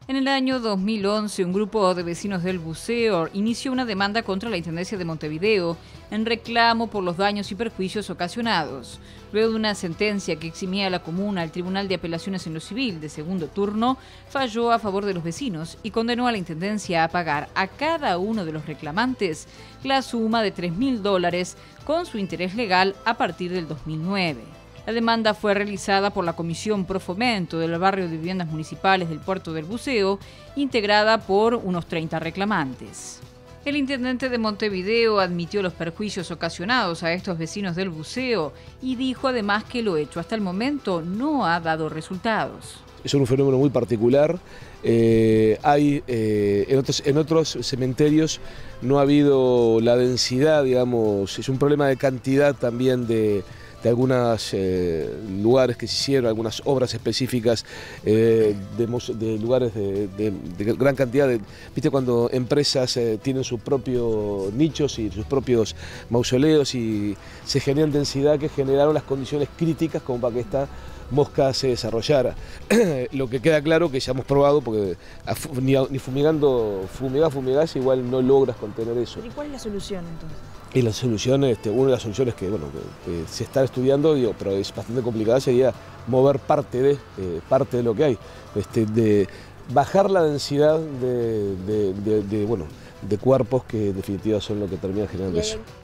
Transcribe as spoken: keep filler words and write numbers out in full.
En el año dos mil once, un grupo de vecinos del Buceo inició una demanda contra la Intendencia de Montevideo en reclamo por los daños y perjuicios ocasionados. Luego de una sentencia que eximía a la comuna, el Tribunal de Apelaciones en lo Civil de segundo turno falló a favor de los vecinos y condenó a la Intendencia a pagar a cada uno de los reclamantes la suma de tres mil dólares con su interés legal a partir del dos mil nueve. La demanda fue realizada por la Comisión Pro Fomento del Barrio de Viviendas Municipales del Puerto del Buceo, integrada por unos treinta reclamantes. El intendente de Montevideo admitió los perjuicios ocasionados a estos vecinos del Buceo y dijo además que lo hecho hasta el momento no ha dado resultados. Es un fenómeno muy particular. Eh, hay eh, en, otros, en otros cementerios no ha habido la densidad, digamos, es un problema de cantidad también de... de algunos eh, lugares que se hicieron, algunas obras específicas eh, de, de lugares de, de, de gran cantidad. De, ¿Viste cuando empresas eh, tienen sus propios nichos y sus propios mausoleos y se generan densidad que generaron las condiciones críticas como para que esta mosca se desarrollara? Lo que queda claro que ya hemos probado, porque ni, ni fumigando, fumigás, fumigás, igual no logras contener eso. ¿Y cuál es la solución entonces? Y la solución, este, una de las soluciones que, bueno, que, que se está estudiando, digo, pero es bastante complicada, sería mover parte de, eh, parte de lo que hay, este, de bajar la densidad de, de, de, de, bueno, de cuerpos que en definitiva son lo que termina generando eso.